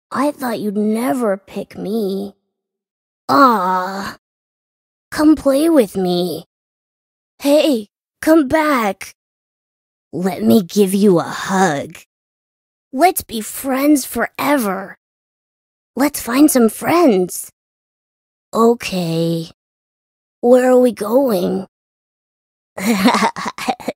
I thought you'd never pick me. Ah, come play with me. Hey, come back. Let me give you a hug. Let's be friends forever. Let's find some friends. Okay. Where are we going?